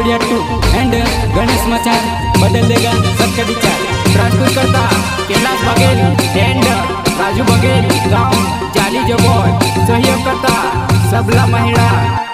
India 2 and Ganesh Machar बदल देगा सबके विचार। ट्रांसपोर्ट करता कैलाश बघेल एंड राजू बघेल गाँव जाली जो बोल सहयोग करता सबला महिला।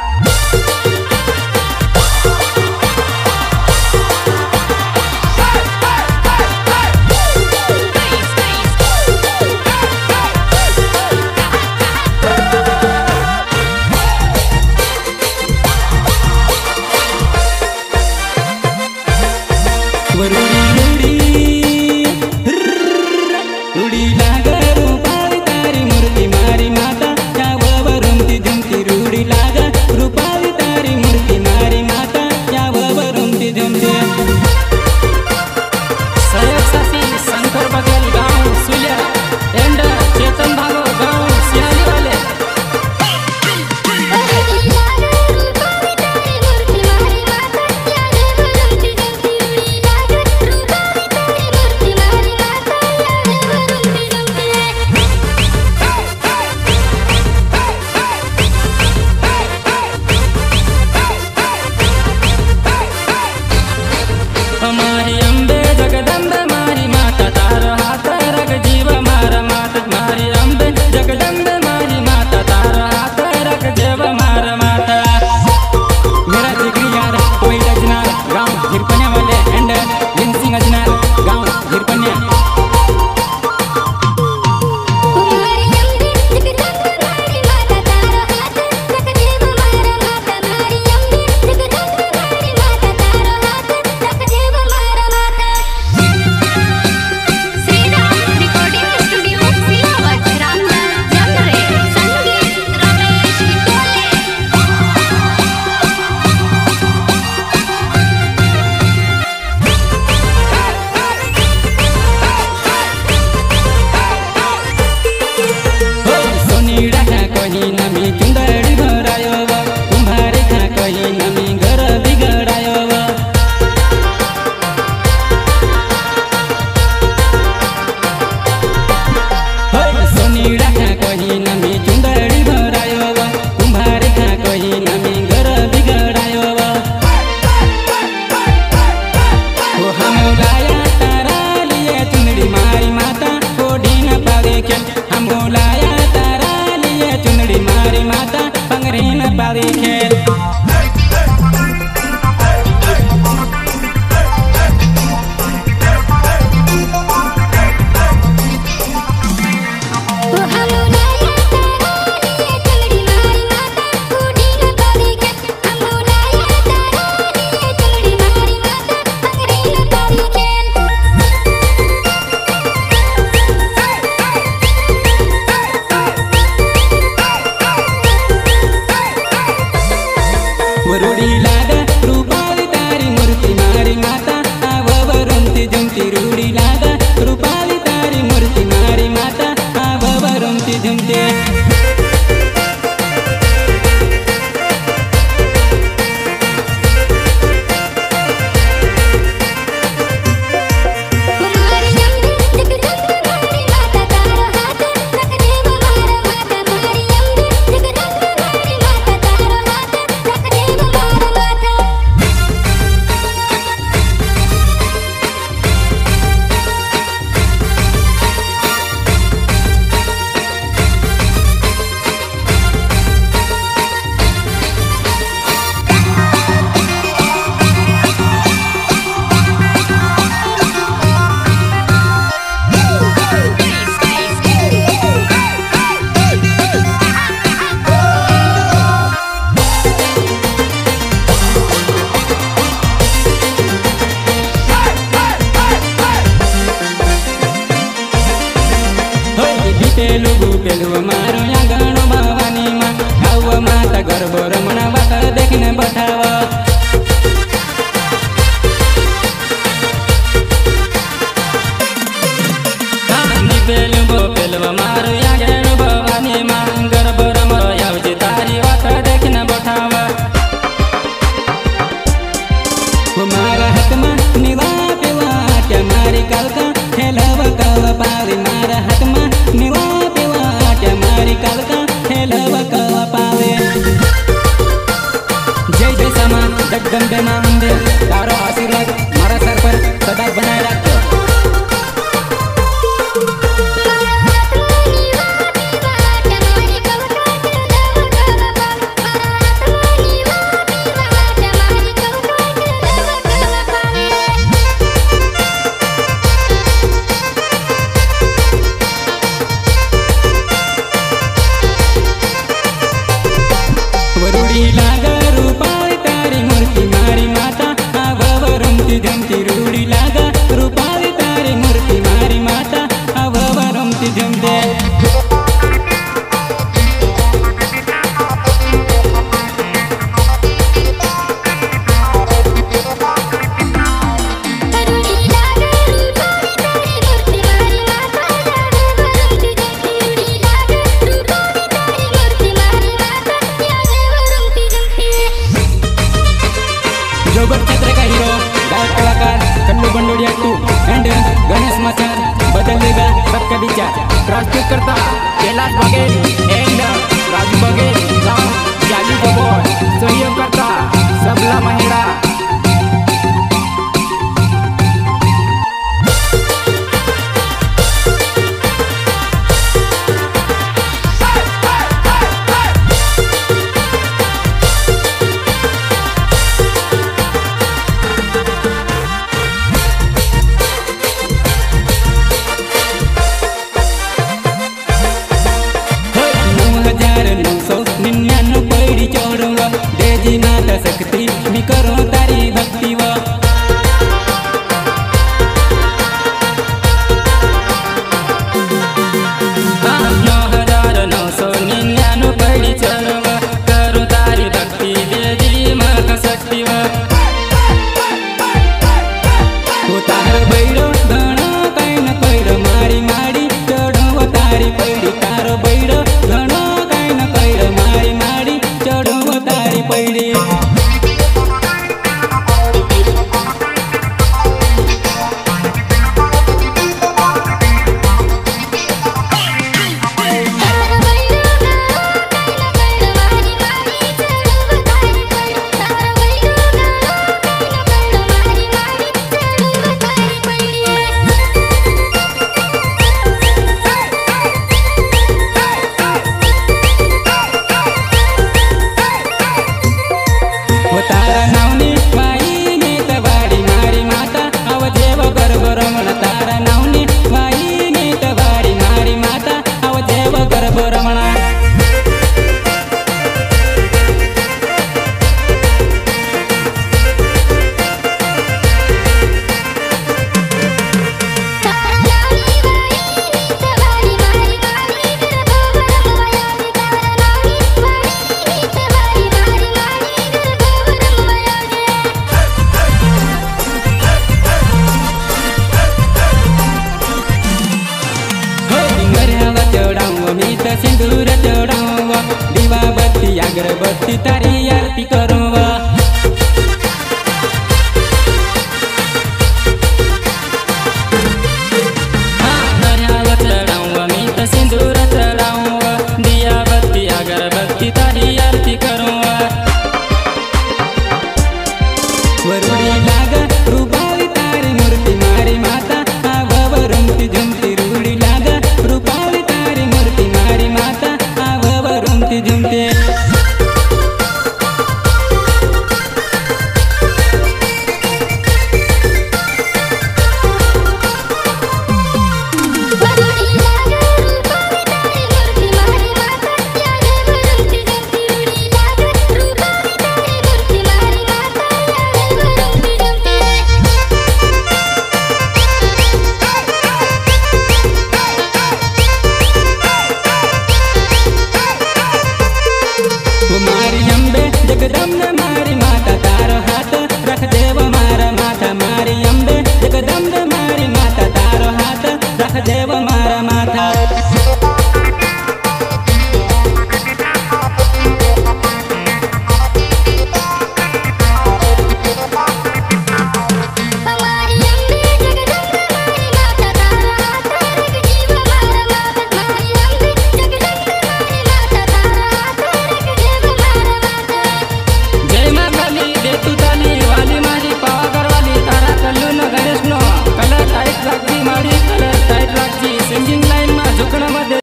पेलू मारो आंगण भवानी माँ आव माता गर्भ रमणा बात देखने बठावा पेलू मारो आंगण भवानी माँ गर्भ रमण तारी बात देखने बठावा मारा हाथ में निवा पेवा क्या मारी कालका खेलव कव पावी मारा हाथ में निवा पेवा क्या मारी कालका खेलव कव पावे। जगदम्बे मां मंदिर तारो आशीर्वाद मारा सर पर सदा बनाए रखो। वरुडी लागा रूपाळी तारी मूर्ति मारी माता आववरुमती जमती रूडी लागा रूपाळी तारी मूर्ति मारी माता आववरुमती जमते। जोगर क्षेत्र का हीरो गायक कलाकार कल्लू बंडोड़िया 2 एंड गणेश मचार बदल देगा सबका विचार। प्रस्तुत करता कैलाश बघेल एंड राजू बघेल गाँव जाली जबोर। सहयोग करता सबला महिला। देजी माता शक्ति मी करो तारी भक्ति व 9,999 पड़ी चढ़व करो तारी भक्ति देजी माता शक्ति व तार बैरो घणो कई न पैर मारी मारी चढ़व तारी पड़ी तार बैरो घणो कई न पैर मारी मारी चढ़व तारी पड़ी। तारा नावनी वाई नेत वारी मारी माता अव देव गर्भ रमण। तारा नावनी वाई नेत वारी मारी माता अव देव गर्भ रमण। सिंदूर चढ़ावा दीवा बत्ती अगरबत्ती तारी आरती।